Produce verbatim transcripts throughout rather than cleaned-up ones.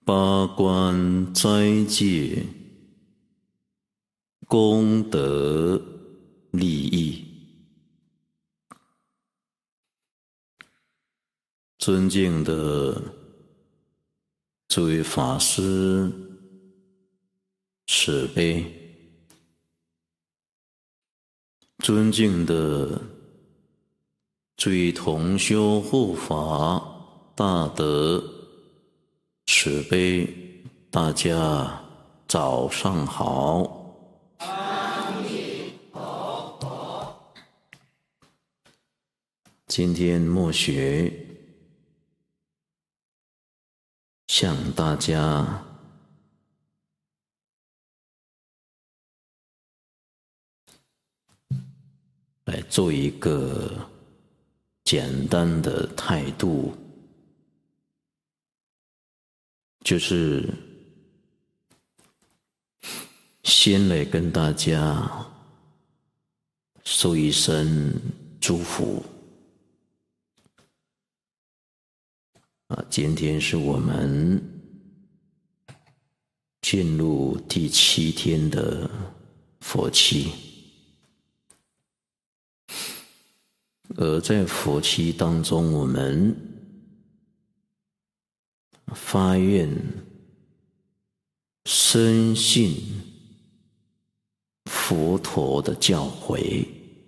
八关斋戒，功德利益。尊敬的诸位法师、慈悲，尊敬的诸位同修护法、大德、慈悲，大家早上好。今天默学向大家来做一个简单的态度，就是先来跟大家说一声祝福。啊，今天是我们进入第七天的佛期，而在佛期当中，我们发愿深信佛陀的教诲，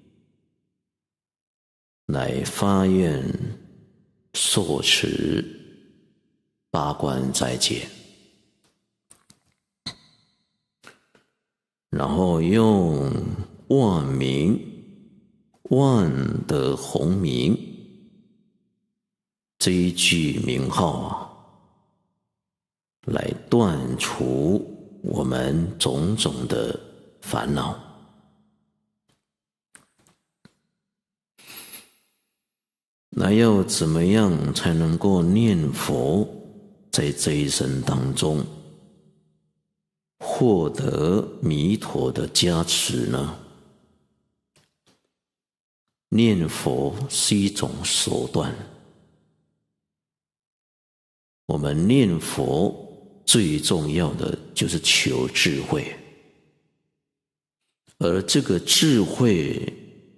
来发愿受持八关斋戒，然后用万名万德洪名这一句名号啊，来断除我们种种的烦恼。那要怎么样才能够念佛，在这一生当中获得弥陀的加持呢？念佛是一种手段，我们念佛最重要的就是求智慧，而这个智慧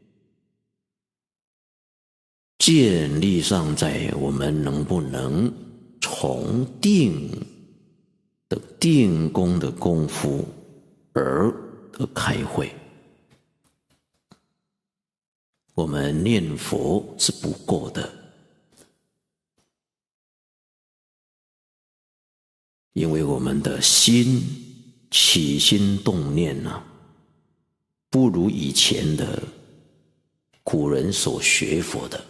建立上在我们能不能从定的定功的功夫而得开慧。我们念佛是不够的，因为我们的心起心动念啊，不如以前的古人所学佛的，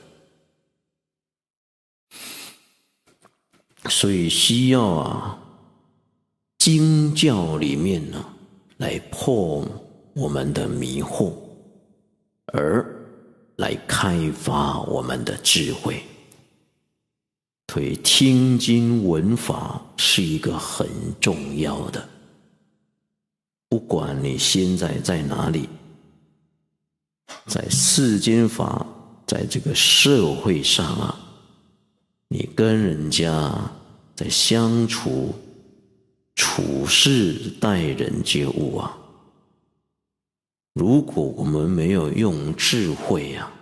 所以需要啊经教里面呢、啊、来破我们的迷惑，而来开发我们的智慧。所以听经闻法是一个很重要的，不管你现在在哪里，在世间法，在这个社会上啊，你跟人家在相处、处事、待人接物啊，如果我们没有用智慧啊，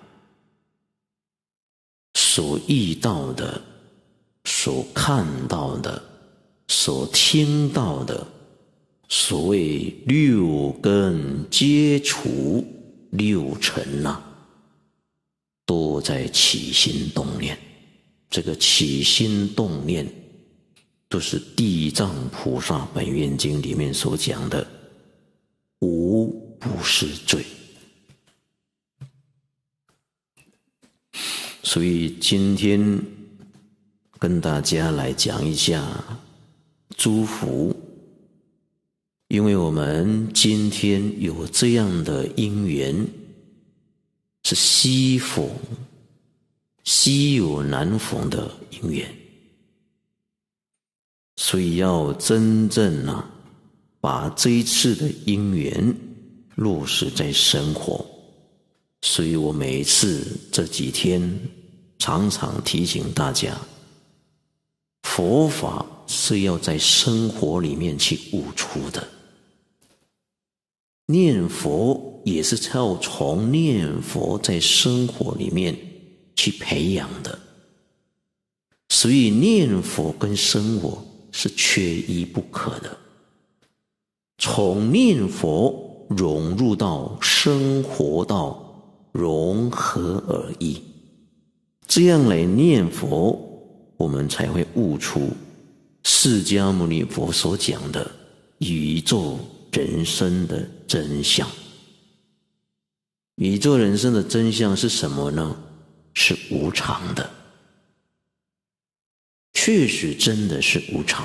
所遇到的、所看到的、所听到的，所谓六根接触六尘啊，都在起心动念。这个起心动念都是地藏菩萨本愿经里面所讲的无不是罪。所以今天跟大家来讲一下祝福，因为我们今天有这样的因缘，是稀逢稀有难逢的因缘，所以要真正啊把这一次的因缘落实在生活。所以我每一次这几天常常提醒大家，佛法是要在生活里面去悟出的，念佛也是要从念佛在生活里面去培养的。所以念佛跟生活是缺一不可的，从念佛融入到生活到融合而已，这样来念佛，我们才会悟出释迦牟尼佛所讲的宇宙人生的真相。宇宙人生的真相是什么呢？是无常的，确实真的是无常。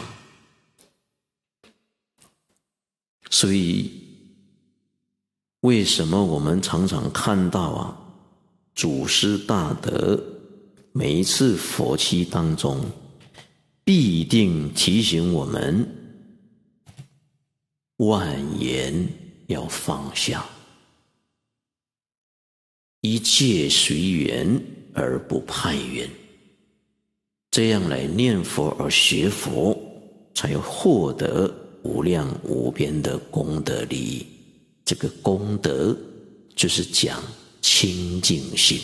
所以为什么我们常常看到啊，祖师大德每一次佛期当中必定提醒我们，万言要放下，一切随缘而不攀缘，这样来念佛而学佛，才获得无量无边的功德利益。这个功德就是讲清净心。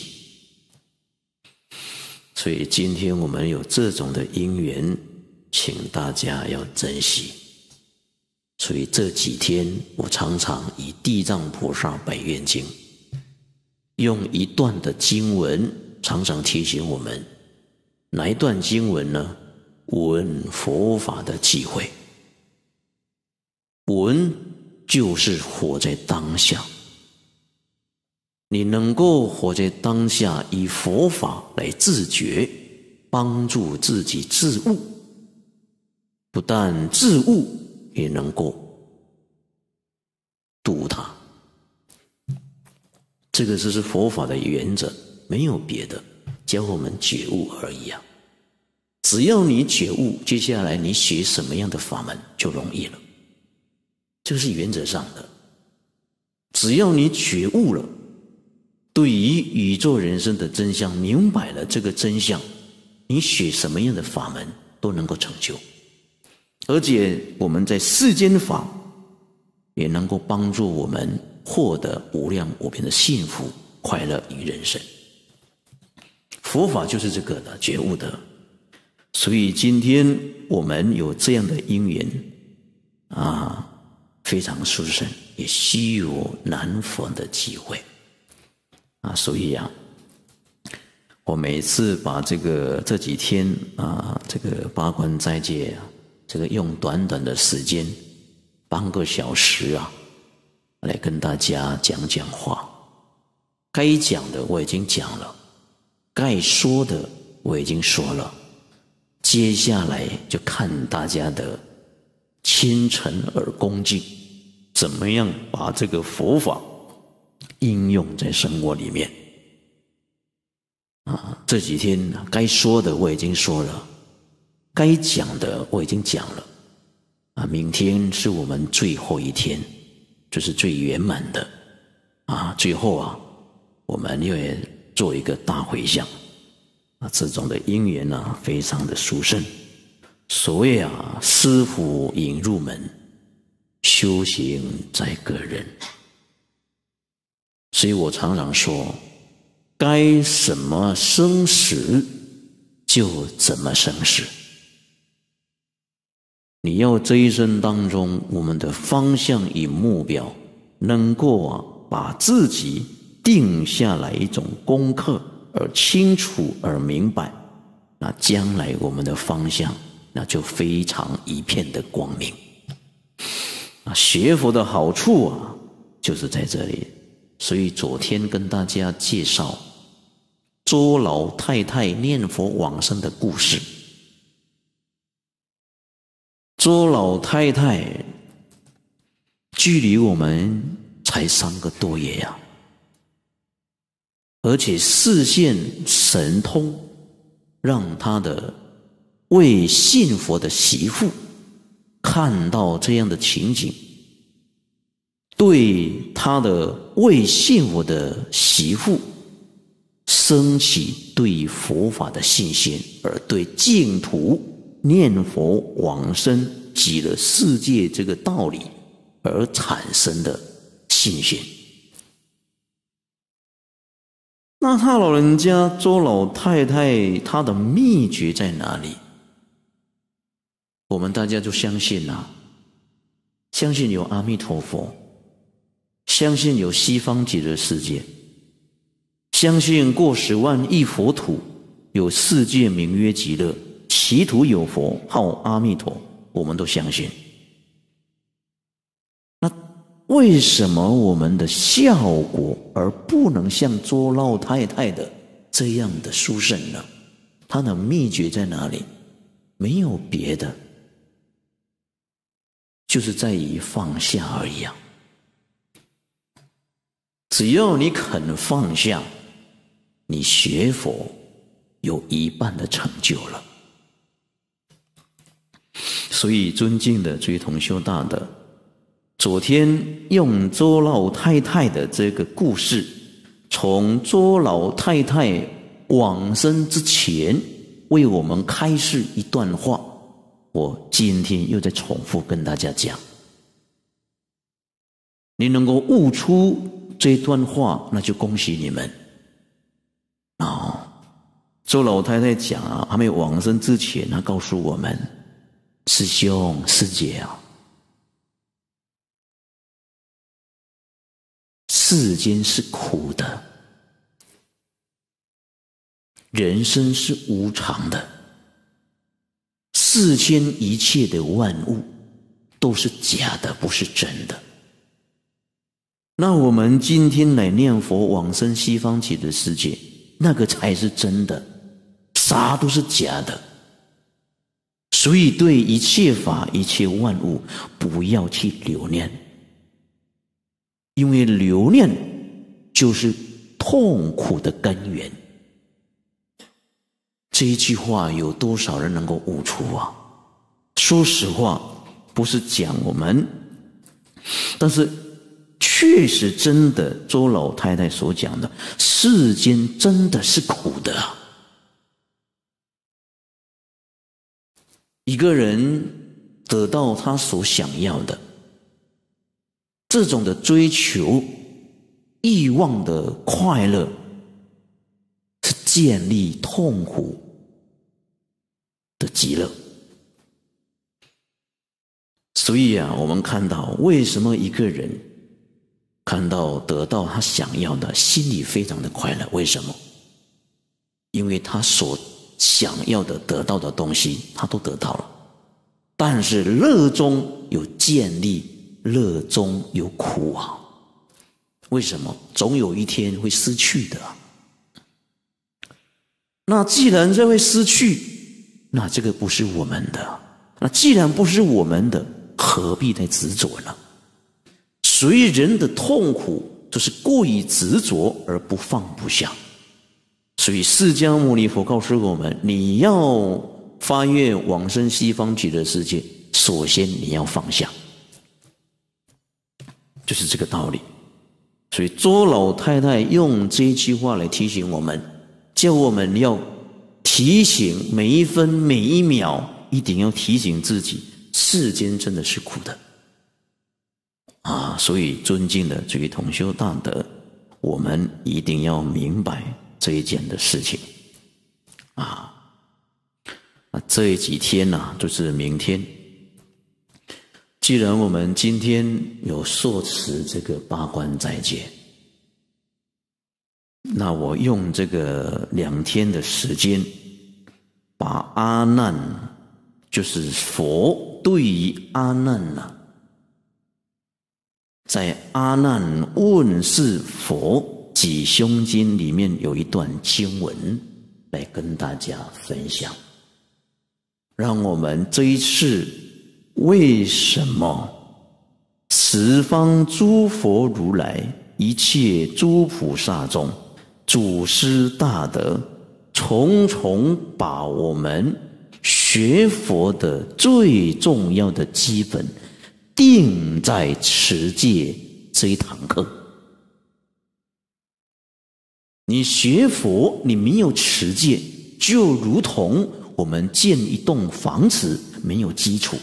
所以今天我们有这种的因缘，请大家要珍惜。所以这几天我常常以地藏菩萨百愿经，用一段的经文常常提醒我们，哪一段经文呢？闻佛法的机会。闻就是活在当下，你能够活在当下，以佛法来自觉，帮助自己自悟，不但自悟，也能够度他。这个就是佛法的原则，没有别的，教我们觉悟而已啊。只要你觉悟，接下来你学什么样的法门就容易了，这是原则上的。只要你觉悟了，对于宇宙人生的真相明白了这个真相，你学什么样的法门都能够成就。而且我们在世间法也能够帮助我们获得无量无边的幸福快乐与人生。佛法就是这个的觉悟的。所以今天我们有这样的因缘啊，非常殊胜，也稀有难逢的机会啊。所以啊，我每次把这个这几天啊，这个八关斋戒啊，这个用短短的时间半个小时啊，来跟大家讲讲话。该讲的我已经讲了，该说的我已经说了，接下来就看大家的虔诚而恭敬，怎么样把这个佛法应用在生活里面啊。这几天该说的我已经说了，该讲的我已经讲了啊。明天是我们最后一天，这是最圆满的啊。最后啊，我们又也做一个大回向啊，这种的因缘啊，非常的殊胜。所谓啊，师父引入门，修行在个人。所以我常常说，该什么生死就怎么生死。你要这一生当中，我们的方向与目标能够啊，把自己定下来一种功课，而清楚而明白，那将来我们的方向那就非常一片的光明。啊，学佛的好处啊，就是在这里。所以昨天跟大家介绍周老太太念佛往生的故事。周老太太距离我们才三个多月呀、啊，而且视线神通，让他的未信佛的媳妇看到这样的情景，对他的未信佛的媳妇升起对佛法的信心，而对净土念佛往生极乐世界这个道理而产生的信心。那他老人家周老太太她的秘诀在哪里？我们大家就相信啊，相信有阿弥陀佛，相信有西方极乐世界，相信过十万亿佛土有世界名曰极乐，其土有佛号阿弥陀，我们都相信。那为什么我们的效果而不能像周老太太的这样的殊胜呢？它的秘诀在哪里？没有别的，就是在于放下而已啊！只要你肯放下，你学佛有一半的成就了。所以尊敬的诸位同修大德，昨天用周老太太的这个故事，从周老太太往生之前为我们开示一段话，我今天又再重复跟大家讲。你能够悟出这段话，那就恭喜你们。哦，周老太太讲啊，还没有往生之前，她告诉我们，师兄师姐啊，世间是苦的，人生是无常的，世间一切的万物都是假的，不是真的。那我们今天来念佛往生西方极乐世界，那个才是真的，啥都是假的。所以对一切法一切万物不要去留念，因为留念就是痛苦的根源。这一句话有多少人能够悟出啊？说实话，不是讲我们，但是确实真的周老太太所讲的，世间真的是苦的啊。一个人得到他所想要的，这种的追求欲望的快乐，是建立痛苦的极乐。所以啊，我们看到为什么一个人看到得到他想要的，心里非常的快乐？为什么？因为他所想要的得到的东西他都得到了，但是乐中有建立，乐中有苦啊。为什么？总有一天会失去的啊。那既然这会失去，那这个不是我们的，那既然不是我们的，何必再执着呢？所以人的痛苦就是过于执着而不放不下。所以释迦牟尼佛告诉我们，你要发愿往生西方极乐世界，首先你要放下，就是这个道理。所以周老太太用这一句话来提醒我们，叫我们要提醒每一分每一秒，一定要提醒自己，世间真的是苦的啊！所以尊敬的这位同修大德，我们一定要明白这一件的事情啊！那这几天呢、啊，就是明天。既然我们今天有受持这个八关斋戒，那我用这个两天的时间，把阿难，就是佛对于阿难呐、啊，在阿难问世佛己胸经里面有一段经文来跟大家分享，让我们这一次为什么十方诸佛如来一切诸菩萨中祖师大德重重把我们学佛的最重要的基本定在持戒这一堂课。你学佛你没有持戒，就如同我我们建一栋房子没有基础，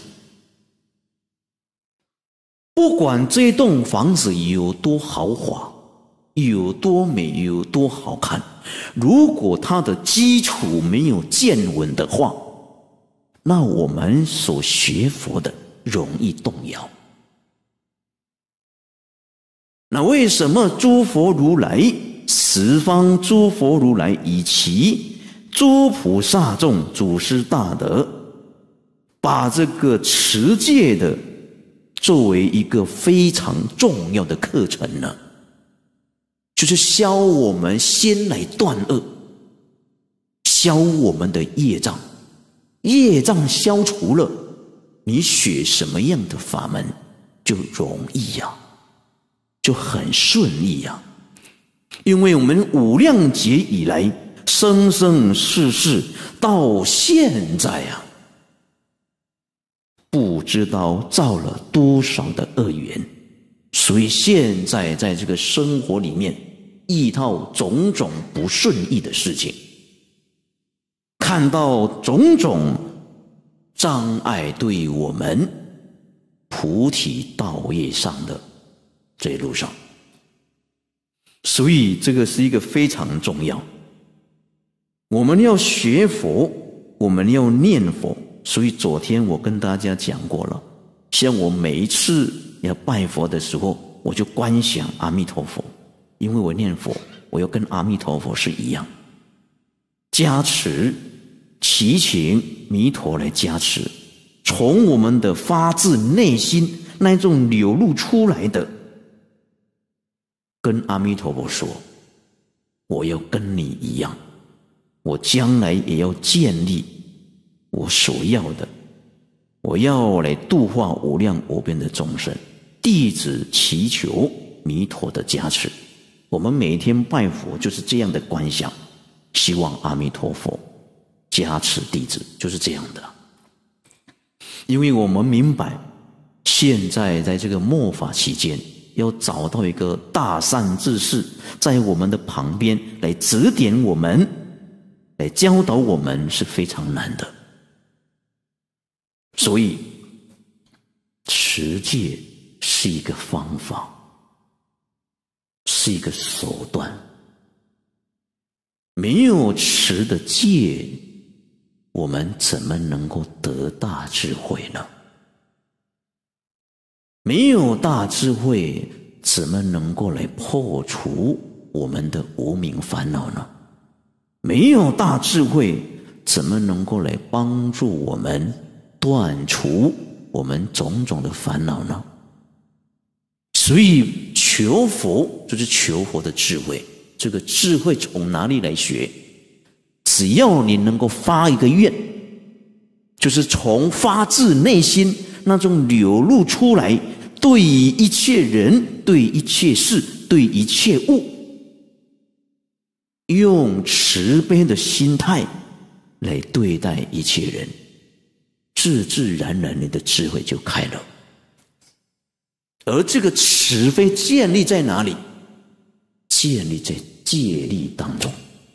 不管这栋房子有多豪华，有多美，有多好看，如果它的基础没有建稳的话，那我们所学佛的容易动摇。那为什么诸佛如来、十方诸佛如来以及诸菩萨众祖师大德，把这个持戒的作为一个非常重要的课程呢？就是消我们先来断恶，消我们的业障。业障消除了，你学什么样的法门就容易呀、啊，就很顺利呀、啊。因为我们无量劫以来，生生世世到现在啊，不知道造了多少的恶缘，所以现在在这个生活里面遇到种种不顺意的事情，看到种种障碍对我们菩提道业上的这一路上，所以这个是一个非常重要。我们要学佛，我们要念佛，所以昨天我跟大家讲过了，像我每一次要拜佛的时候，我就观想阿弥陀佛，因为我念佛，我要跟阿弥陀佛是一样，加持祈请弥陀来加持，从我们的发自内心那种流露出来的，跟阿弥陀佛说，我要跟你一样，我将来也要建立我所要的，我要来度化无量无边的众生，弟子祈求弥陀的加持。我们每天拜佛就是这样的观想，希望阿弥陀佛加持弟子，就是这样的。因为我们明白，现在在这个末法期间，要找到一个大善知识在我们的旁边来指点我们，来教导我们是非常难的。所以持戒是一个方法，是一个手段。没有持的戒，我们怎么能够得大智慧呢？没有大智慧，怎么能够来破除我们的无明烦恼呢？没有大智慧，怎么能够来帮助我们断除我们种种的烦恼呢？所以求佛就是求佛的智慧。这个智慧从哪里来学？只要你能够发一个愿，就是从发自内心那种流露出来，对于一切人、对一切事、对一切物，用慈悲的心态来对待一切人，自自然然你的智慧就开了。而这个慈悲建立在哪里？建立在戒律当中。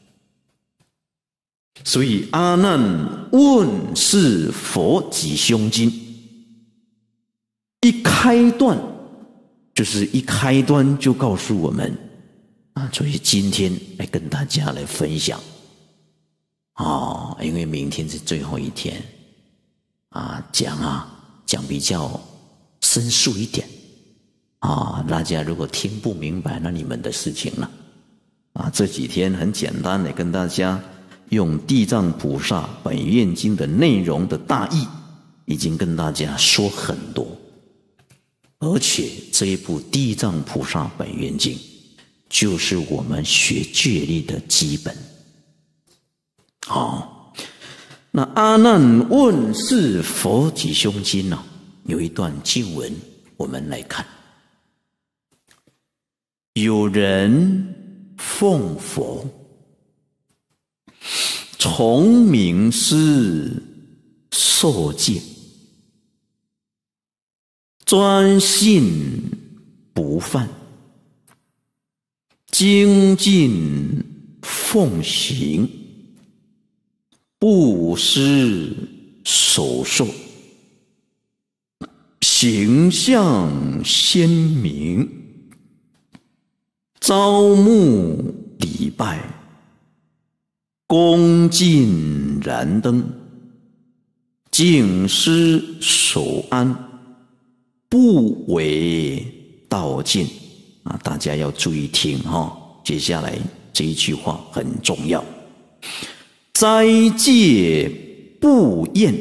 所以阿难问是佛及胸襟，一开端就是一开端就告诉我们啊，所以今天来跟大家来分享啊、哦，因为明天是最后一天啊，讲啊讲比较深入一点啊，大家如果听不明白，那你们的事情了啊。这几天很简单的跟大家用地藏菩萨本愿经的内容的大意，已经跟大家说很多，而且这一部地藏菩萨本愿经就是我们学戒律的基本。好，那阿难问是佛及胸襟呢、啊，有一段经文我们来看。有人奉佛，从名师受戒，专信不犯，精进奉行， 布施守受，形象鲜明，朝暮礼拜，恭敬燃灯，敬施守安，不为道尽啊！大家要注意听哈、哦，接下来这一句话很重要。斋戒不厌，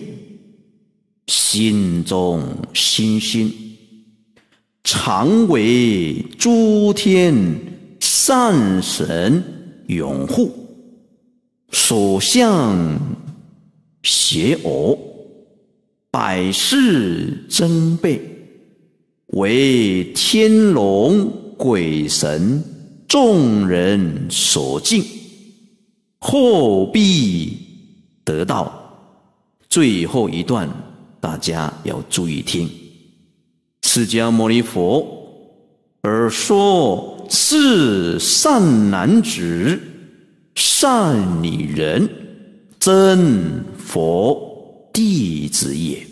心中欣欣，常为诸天善神拥护，所向邪偶，百世增倍，为天龙鬼神众人所敬，后必得道。最后一段大家要注意听，释迦牟尼佛而说是善男子、善女人，真佛弟子也。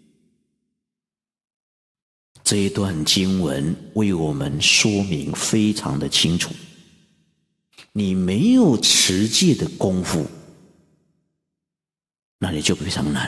这一段经文为我们说明非常的清楚，你没有持戒的功夫，那你就非常难。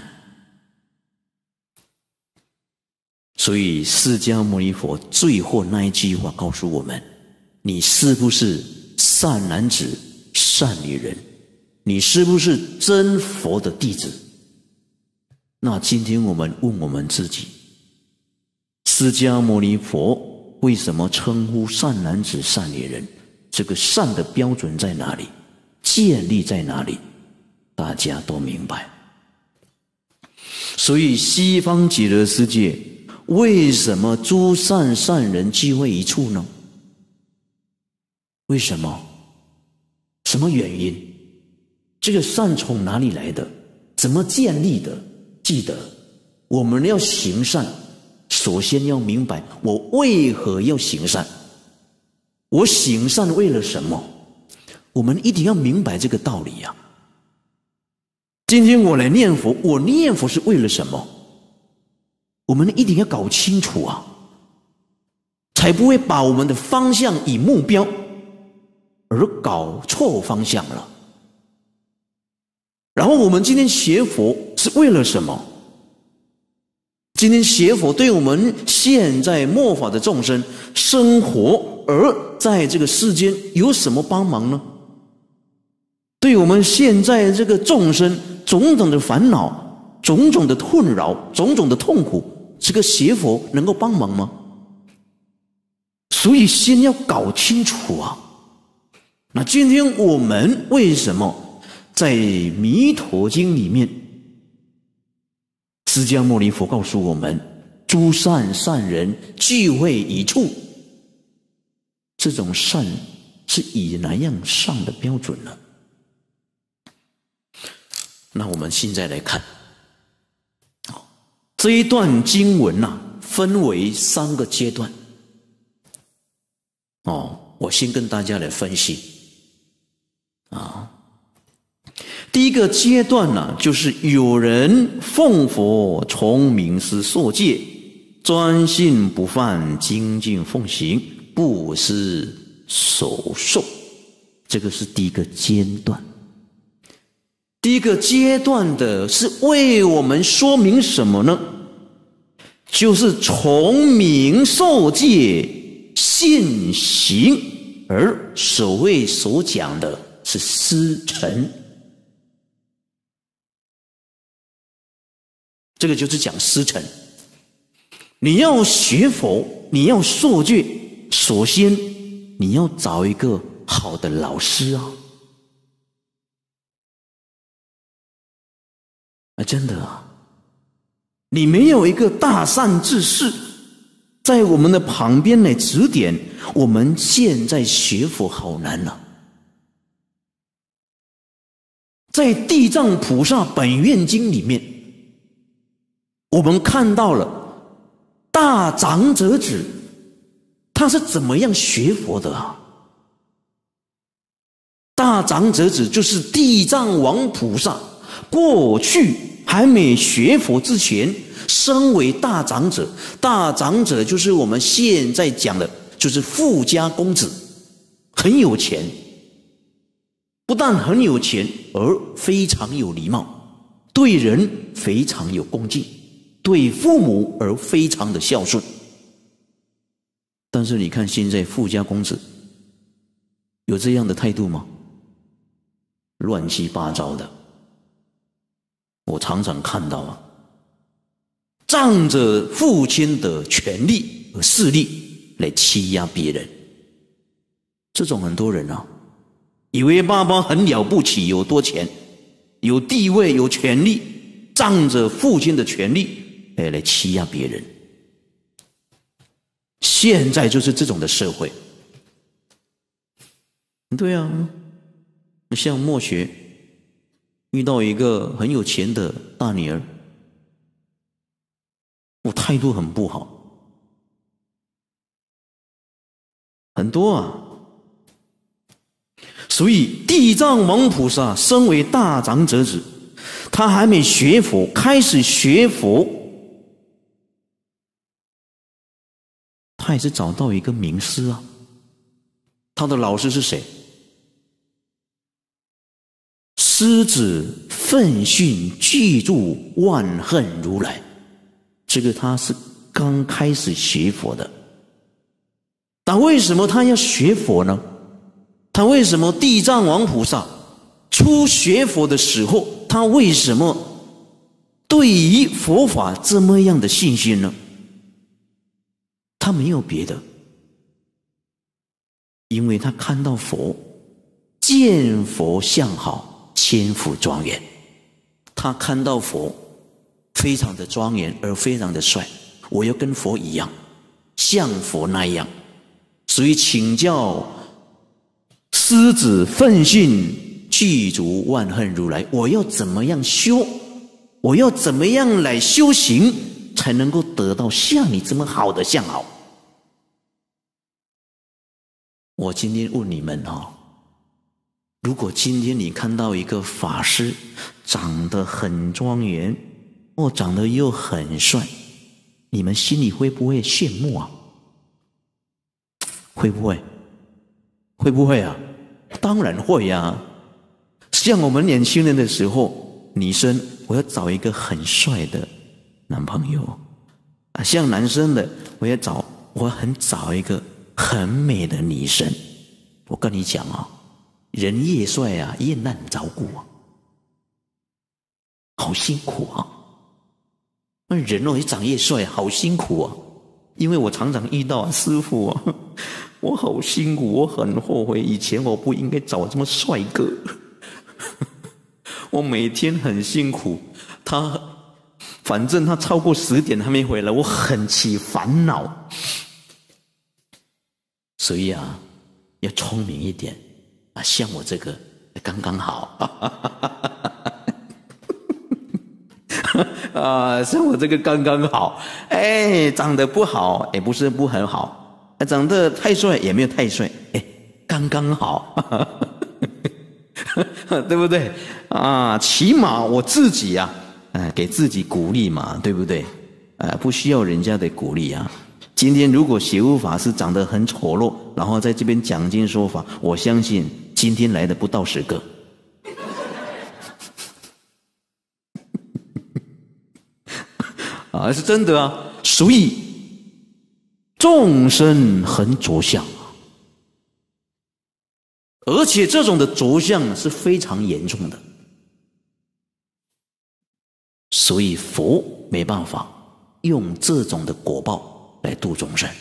所以释迦牟尼佛最后那一句话告诉我们，你是不是善男子、善女人？你是不是真佛的弟子？那今天我们问我们自己，释迦牟尼佛为什么称呼善男子、善女人？这个善的标准在哪里？建立在哪里？大家都明白。所以西方极乐世界为什么诸善善人聚会一处呢？为什么？什么原因？这个善从哪里来的？怎么建立的？记得我们要行善，首先要明白我为何要行善，我行善为了什么？我们一定要明白这个道理呀、啊。今天我来念佛，我念佛是为了什么？我们一定要搞清楚啊，才不会把我们的方向以目标而搞错方向了。然后我们今天学佛是为了什么？今天学佛对我们现在末法的众生生活而在这个世间有什么帮忙呢？对我们现在这个众生种种的烦恼、种种的困扰、种种的痛苦，这个学佛能够帮忙吗？所以先要搞清楚啊。那今天我们为什么在弥陀经里面，释迦牟尼佛告诉我们，诸善善人聚会一处，这种善是以哪样善的标准呢？那我们现在来看这一段经文啊，分为三个阶段。哦，我先跟大家来分析啊。第一个阶段呢、啊，就是有人奉佛从名师受戒，专心不犯，精进奉行，布施守受，这个是第一个阶段。第一个阶段的是为我们说明什么呢？就是从名受戒，信行，而所谓所讲的是师承。这个就是讲师承。你要学佛，你要受戒，首先你要找一个好的老师啊！啊，真的啊，你没有一个大善知识在我们的旁边来指点，我们现在学佛好难啊。在地藏菩萨本愿经里面，我们看到了大长者子他是怎么样学佛的啊？大长者子就是地藏王菩萨过去还没学佛之前，身为大长者，大长者就是我们现在讲的，就是富家公子，很有钱，不但很有钱，而非常有礼貌，对人非常有恭敬，对父母而非常的孝顺。但是你看现在富家公子有这样的态度吗？乱七八糟的，我常常看到啊，仗着父亲的权力和势力来欺压别人。这种很多人啊，以为爸爸很了不起，有多钱，有地位，有权力，仗着父亲的权力来来欺压别人。现在就是这种的社会。对啊，像默学遇到一个很有钱的大女儿，我态度很不好，很多啊。所以地藏王菩萨身为大长者子，他还没学佛，开始学佛，他也是找到一个名师啊。他的老师是谁？狮子奋训具足万恨如来。这个他是刚开始学佛的。但为什么他要学佛呢？他为什么地藏王菩萨初学佛的时候，他为什么对于佛法这么样的信心呢？他没有别的，因为他看到佛，见佛相好，千福庄严。他看到佛非常的庄严而非常的帅，我要跟佛一样，像佛那样。所以请教狮子奋训具足万恨如来，我要怎么样修？我要怎么样来修行，才能够得到像你这么好的相好？我今天问你们哦，如果今天你看到一个法师长得很庄严，哦，长得又很帅，你们心里会不会羡慕啊？会不会？会不会啊？当然会啊。像我们年轻人的时候，女生我要找一个很帅的男朋友啊，像男生的我要找我很找一个很美的女生。我跟你讲啊，人越帅啊越难照顾啊，好辛苦啊。那人哦，长越帅好辛苦啊。因为我常常遇到啊，师父啊，我好辛苦，我很后悔以前我不应该找这么帅哥。我每天很辛苦，他反正他超过十点还没回来，我很起烦恼。所以啊，要聪明一点啊，像我这个刚刚好。啊，像我这个刚刚好，哎，长得不好，也不是不很好，长得太帅也没有太帅，哎，刚刚好，对不对？啊，起码我自己啊，哎，给自己鼓励嘛，对不对？啊，不需要人家的鼓励啊。今天如果邪无法师长得很丑陋，然后在这边讲经说法，我相信今天来的不到十个。啊，是真的啊。所以众生很着相，而且这种的着相是非常严重的，所以佛没办法用这种的果报来度众生。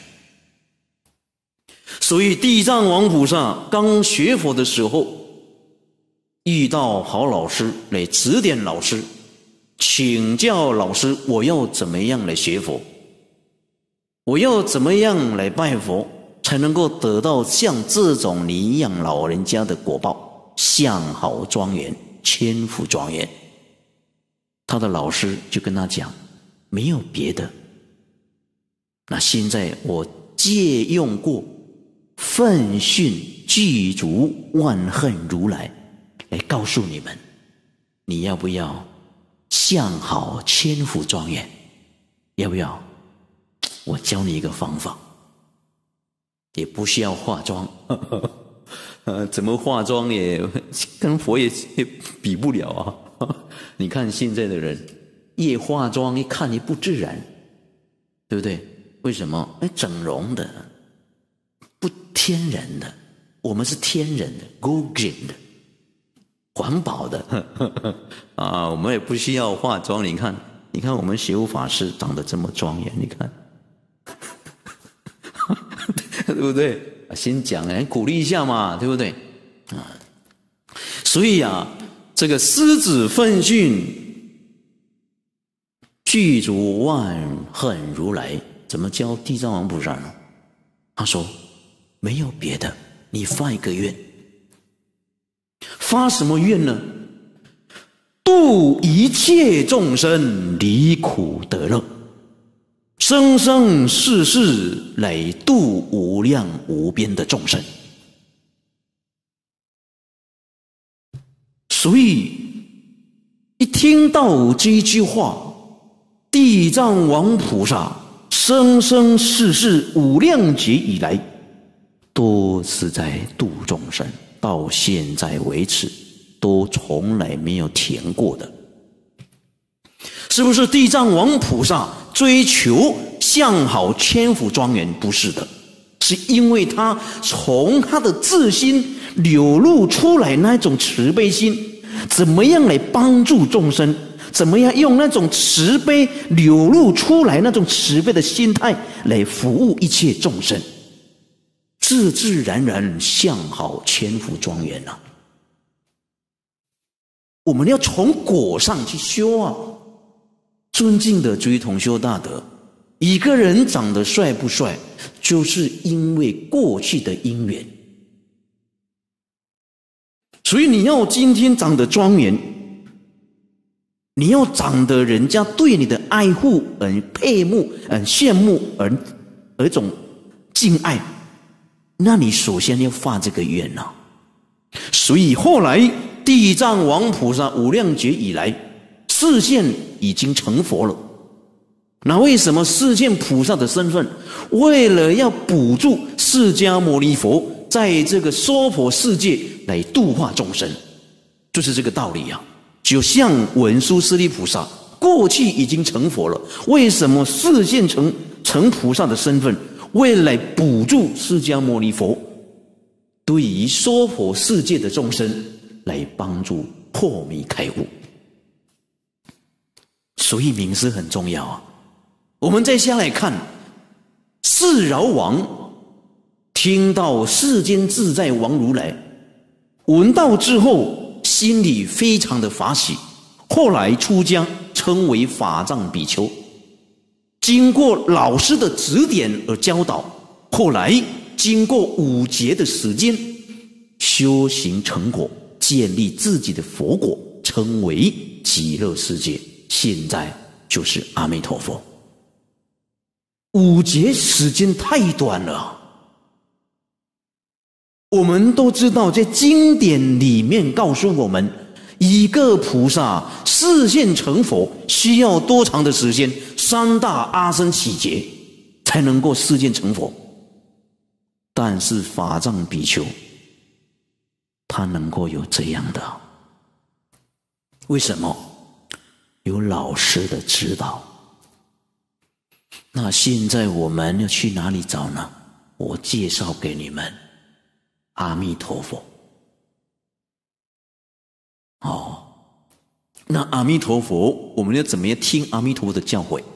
所以地藏王菩萨刚学佛的时候，遇到好老师来指点老师，请教老师，我要怎么样来学佛？我要怎么样来拜佛，才能够得到像这种领养老人家的果报，相好庄严，千福庄严？他的老师就跟他讲，没有别的。那现在我借用过奋训具足万恨如来来告诉你们， 你要不要相好千福庄严？要不要？我教你一个方法，也不需要化妆，呃，怎么化妆也跟佛也也比不了啊！你看现在的人，越化妆一看你不自然，对不对？为什么？哎，整容的，不天然的，我们是天然的 ，Gauguin 的，环保的啊，我们也不需要化妆。你看，你看我们学悟法师长得这么庄严，你看。对不对？先讲来鼓励一下嘛，对不对？啊，所以啊，这个狮子奋训，具足万恨如来，怎么教地藏王菩萨呢？他说没有别的，你发一个愿，发什么愿呢？度一切众生离苦得乐。生生世世来度无量无边的众生，所以一听到这句话，地藏王菩萨生生世世无量劫以来，都是在度众生，到现在为止都从来没有停过的。是不是地藏王菩萨追求相好千福庄严？不是的，是因为他从他的自心流露出来那种慈悲心，怎么样来帮助众生，怎么样用那种慈悲流露出来那种慈悲的心态来服务一切众生，自自然然相好千福庄严啊！我们要从果上去修啊！尊敬的诸位同修大德，一个人长得帅不帅，就是因为过去的因缘。所以你要今天长得庄严，你要长得人家对你的爱护、很佩慕、很羡慕、而而种敬爱，那你首先要发这个愿啊。所以后来地藏王菩萨无量劫以来，示现已经成佛了。那为什么示现菩萨的身份？为了要补助释迦牟尼佛在这个娑婆世界来度化众生，就是这个道理啊。就像文殊师利菩萨过去已经成佛了，为什么示现成成菩萨的身份？为了来补助释迦牟尼佛对于娑婆世界的众生来帮助破迷开悟。所以名师很重要啊。我们再下来看释饶王听到世间自在王如来，闻到之后心里非常的法喜，后来出家称为法藏比丘，经过老师的指点而教导，后来经过五劫的时间修行成果，建立自己的佛果，称为极乐世界，现在就是阿弥陀佛。五劫时间太短了，我们都知道在经典里面告诉我们，一个菩萨示现成佛需要多长的时间？三大阿僧祇劫才能够示现成佛。但是法藏比丘他能够有这样的，为什么？有老师的指导。那现在我们要去哪里找呢？我介绍给你们阿弥陀佛。哦，那阿弥陀佛，我们要怎么样听阿弥陀佛的教诲？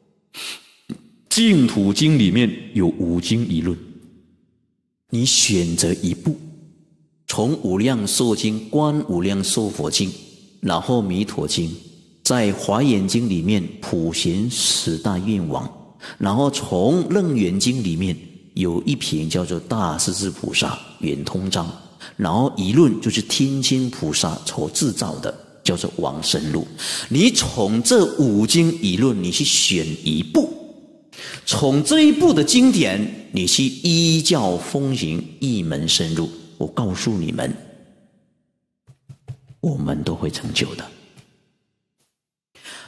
净土经里面有五经一论，你选择一部，从无量寿经、观无量寿佛经，然后弥陀经，在华严经里面普贤十大愿王，然后从楞严经里面有一品叫做大势至菩萨圆通章，然后一论就是天亲菩萨所制造的，叫做往生录。你从这五经一论，你去选一部，从这一部的经典，你去依教奉行，一门深入。我告诉你们，我们都会成就的。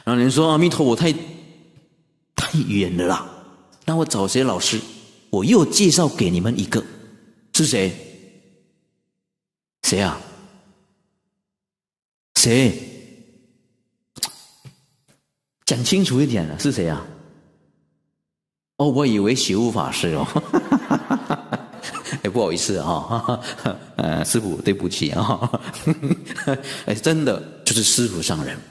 然后你说阿弥陀佛太太远了啦，那我找谁老师？我又介绍给你们一个，是谁？谁啊？谁？讲清楚一点了，是谁啊？哦，我以为学悟法师哦。哎，不好意思啊，呃，师父，对不起啊。哎，真的就是师父上人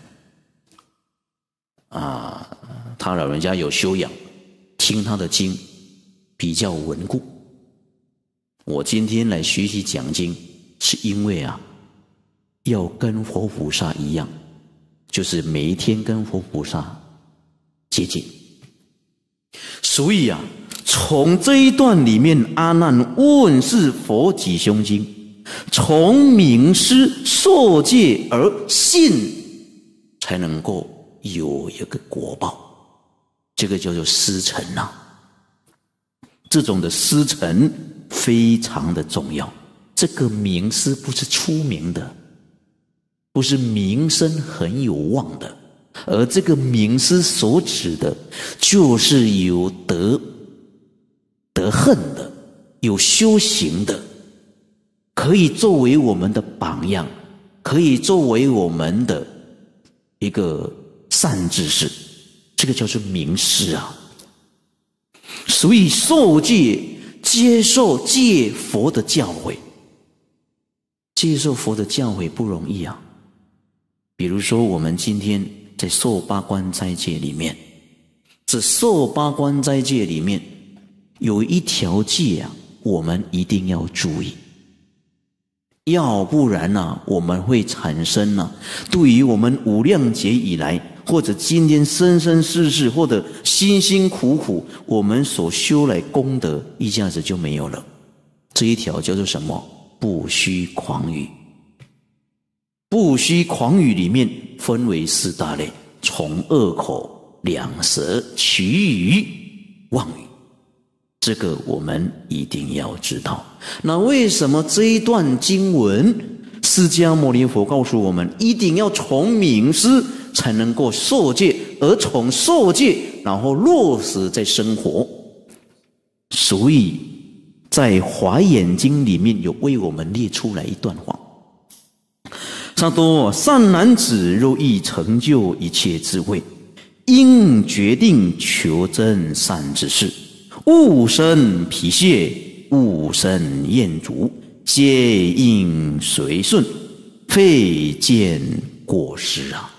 啊，他老人家有修养，听他的经比较稳固。我今天来学习讲经，是因为啊，要跟佛菩萨一样，就是每一天跟佛菩萨接近。所以啊，从这一段里面，阿难问世佛己胸经，从明师受戒而信，才能够有一个果报，这个叫做师承啊。这种的师承非常的重要。这个名师不是出名的，不是名声很有望的，而这个名师所指的，就是有德得恨的，有修行的，可以作为我们的榜样，可以作为我们的一个善知识，这个叫做名师啊。所以受戒，接受戒佛的教诲，接受佛的教诲不容易啊。比如说我们今天在受八关斋戒里面，这受八关斋戒里面有一条戒啊，我们一定要注意，要不然啊，我们会产生啊，对于我们无量劫以来，或者今天生生世世，或者辛辛苦苦我们所修来功德，一下子就没有了。这一条叫做什么？不虚诳语。不虚诳语里面分为四大类：从恶口、两舌、绮语、妄语。这个我们一定要知道。那为什么这一段经文，释迦牟尼佛告诉我们，一定要从名师才能够受戒，而从受戒然后落实在生活。所以在华严经里面有为我们列出来一段话：萨多善男子，若欲成就一切智慧，应决定求真善知识，勿生脾泄，勿生厌足，皆应随顺，非见过失啊。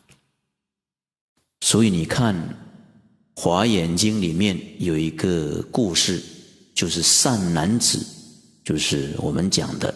所以你看华严经里面有一个故事，就是善男子，就是我们讲的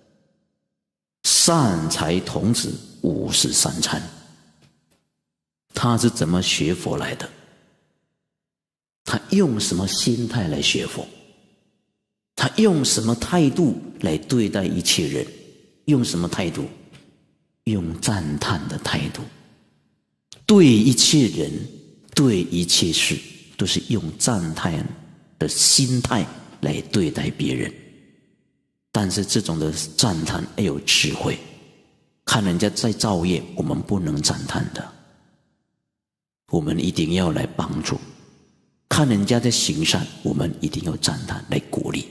善财童子五十三参。他是怎么学佛来的？他用什么心态来学佛？他用什么态度来对待一切人？用什么态度？用赞叹的态度。对一切人，对一切事，都是用赞叹的心态来对待别人。但是这种的赞叹要有智慧，看人家在造业，我们不能赞叹的，我们一定要来帮助；看人家在行善，我们一定要赞叹来鼓励。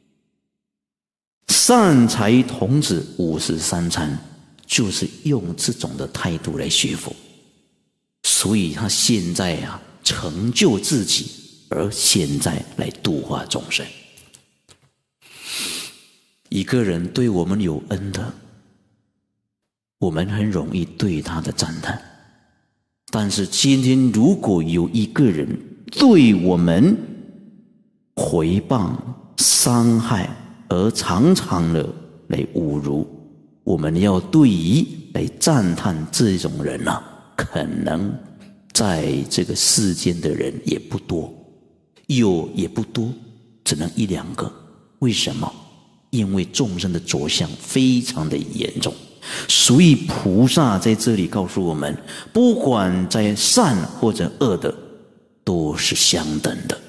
善财童子五十三参，就是用这种的态度来学佛，所以他现在啊成就自己，而现在来度化众生。一个人对我们有恩的，我们很容易对他的赞叹。但是今天如果有一个人对我们回谤、伤害，而常常的来侮辱，我们要对于来赞叹这种人啊，可能在这个世间的人也不多，有也不多，只能一两个。为什么？因为众生的着相非常的严重，所以菩萨在这里告诉我们，不管在善或者恶的，都是相等的。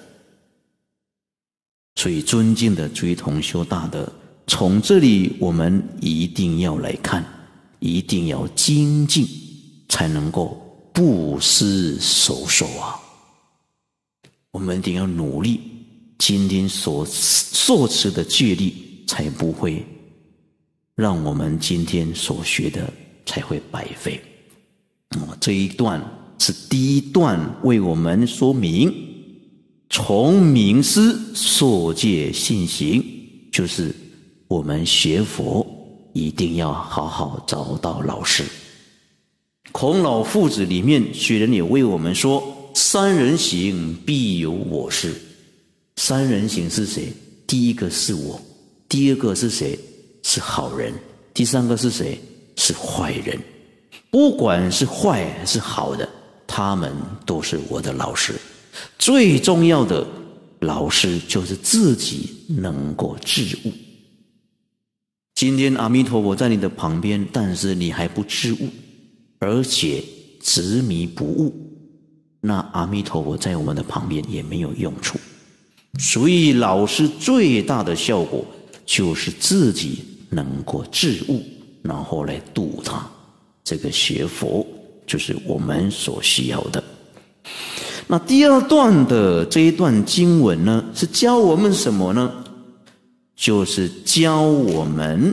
所以尊敬的追同修大德，从这里我们一定要来看，一定要精进，才能够不失手手啊！我们一定要努力，今天所受持的戒律，才不会让我们今天所学的才会白费。哦，这一段是第一段为我们说明，从明师受戒信行，就是我们学佛一定要好好找到老师。孔老夫子里面学人也为我们说，三人行必有我师。三人行是谁？第一个是我，第二个是谁？是好人，第三个是谁？是坏人。不管是坏还是好的，他们都是我的老师。最重要的老师就是自己能够自悟。今天阿弥陀佛在你的旁边，但是你还不自悟，而且执迷不悟，那阿弥陀佛在我们的旁边也没有用处。所以老师最大的效果就是自己能够自悟，然后来度他。这个学佛就是我们所需要的。那第二段的这一段经文呢，是教我们什么呢？就是教我们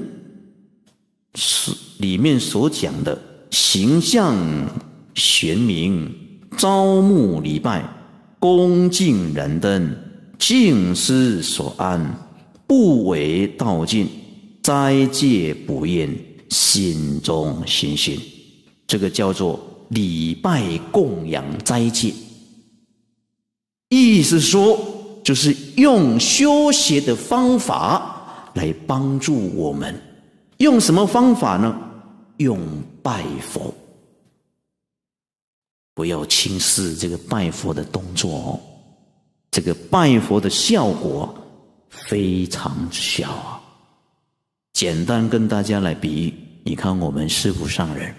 里面所讲的形象玄明、朝暮礼拜、恭敬燃灯、静思所安、不为道尽、斋戒不厌、心中心心，这个叫做礼拜供养斋戒。意思说，就是用修学的方法来帮助我们。用什么方法呢？用拜佛。不要轻视这个拜佛的动作哦，这个拜佛的效果非常小啊。简单跟大家来比喻，你看我们师父上人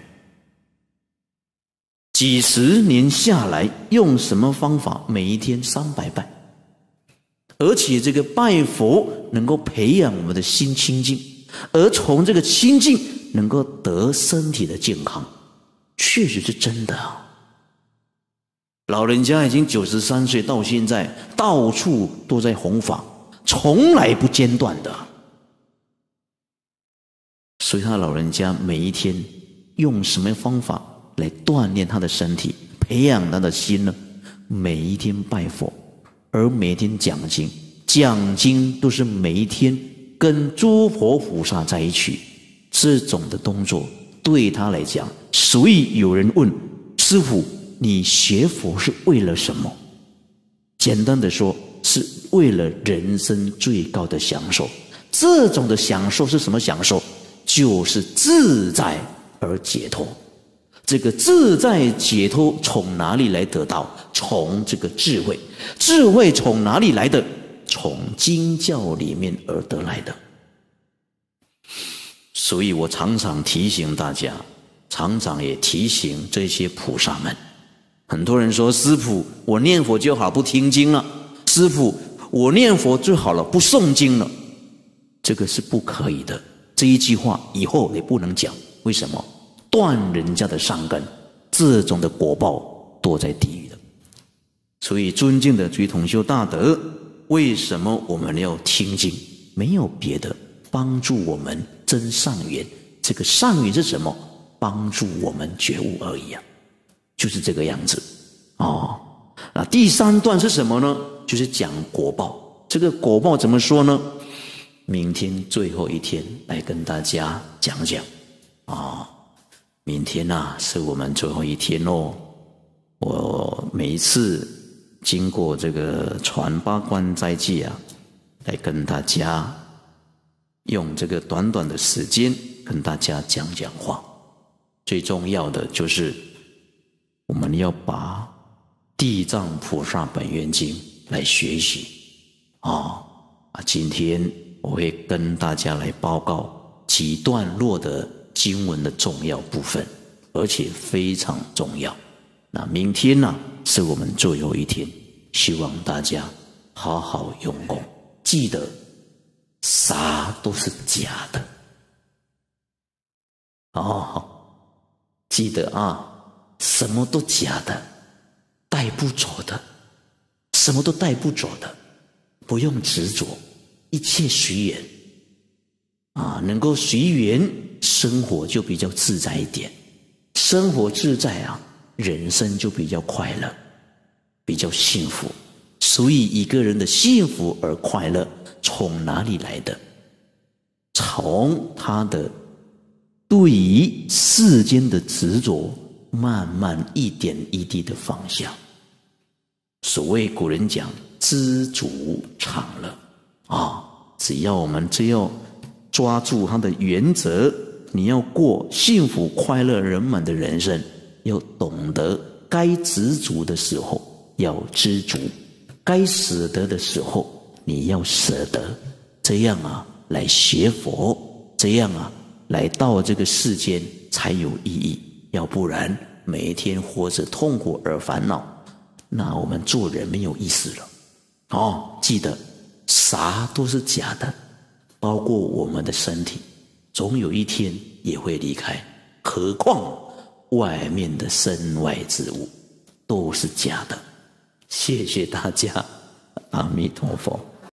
几十年下来，用什么方法？每一天三百拜，而且这个拜佛能够培养我们的心清净，而从这个清净能够得身体的健康，确实是真的啊。老人家已经九十三岁，到现在到处都在弘法，从来不间断的。所以他老人家每一天用什么方法来锻炼他的身体，培养他的心呢？每一天拜佛，而每天讲经，讲经都是每一天跟诸佛菩萨在一起，这种的动作对他来讲，所以有人问师父，你学佛是为了什么？简单的说，是为了人生最高的享受。这种的享受是什么享受？就是自在而解脱。这个自在解脱从哪里来得到？从这个智慧。智慧从哪里来的？从经教里面而得来的。所以我常常提醒大家，常常也提醒这些菩萨们。很多人说，师父，我念佛就好，不听经了。师父，我念佛就好了，不诵经了。这个是不可以的。这一句话以后也不能讲。为什么？断人家的善根，这种的果报都在地狱的。所以尊敬的居同修大德，为什么我们要听经？没有别的，帮助我们增善缘。这个善缘是什么？帮助我们觉悟而已啊，就是这个样子哦。那第三段是什么呢？就是讲果报。这个果报怎么说呢？明天最后一天来跟大家讲讲啊、哦。明天啊是我们最后一天哦。我每一次经过这个传八关斋戒啊，来跟大家用这个短短的时间跟大家讲讲话。最重要的就是我们要把地藏菩萨本愿经来学习啊、哦、今天我会跟大家来报告几段落的经文的重要部分，而且非常重要。那明天呢、啊、是我们最后一天，希望大家好好用功，记得啥都是假的哦，记得啊， 什么都假的，带不走的，什么都带不走的，不用执着，一切随缘啊，能够随缘，生活就比较自在一点。生活自在啊，人生就比较快乐，比较幸福。所以一个人的幸福而快乐从哪里来的？从他的对于世间的执着慢慢一点一滴的放下。所谓古人讲知足常乐啊，只要我们只要抓住它的原则，你要过幸福快乐圆满的人生，要懂得该知足的时候要知足，该舍得的时候你要舍得，这样啊来学佛，这样啊来到这个世间才有意义。要不然每一天活着痛苦而烦恼，那我们做人没有意思了。哦，记得啥都是假的，包括我们的身体，总有一天也会离开，何况外面的身外之物都是假的。谢谢大家，阿弥陀佛。